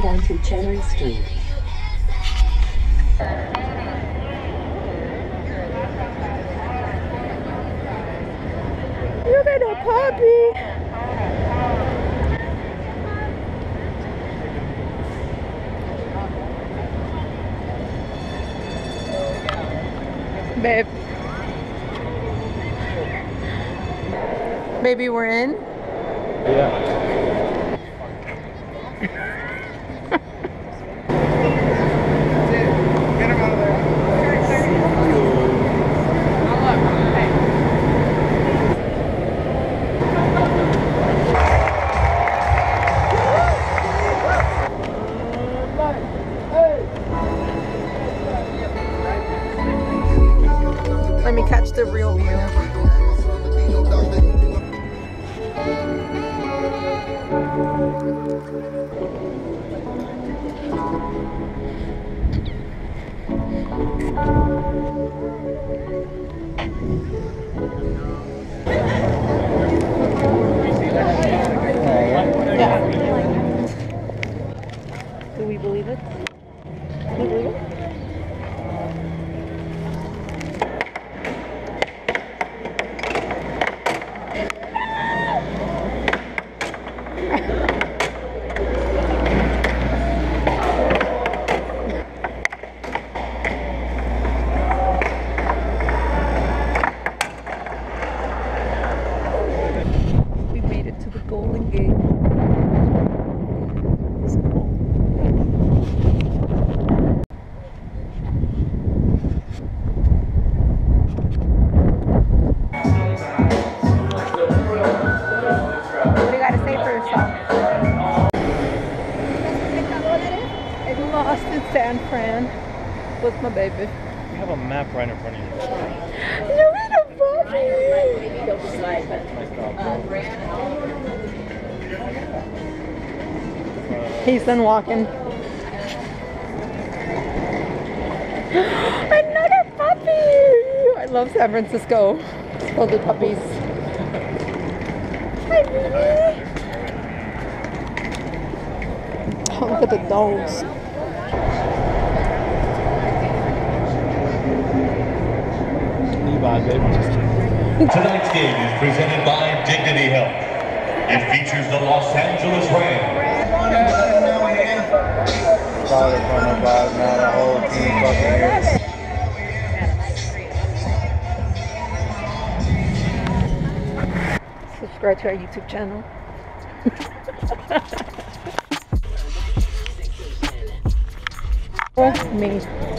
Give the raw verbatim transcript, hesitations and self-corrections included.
onto Cherry Street. Look at the puppy! Babe. Baby, we're in? Yeah. Let me catch the real view. Yeah. Do we believe it? Do we believe it? Golden Gate. What do you got to say for yourself? I'm lost in San Fran with my baby. You have a map right in front of you. You're in a puppy! He's done walking. Another puppy! I love San Francisco. It's filled with puppies. Hi, baby. Oh, look at the dogs. Tonight's game is presented by Dignity Health. It features the Los Angeles Rams. Father from above, not a whole team fucking here. Subscribe to our YouTube channel. Me.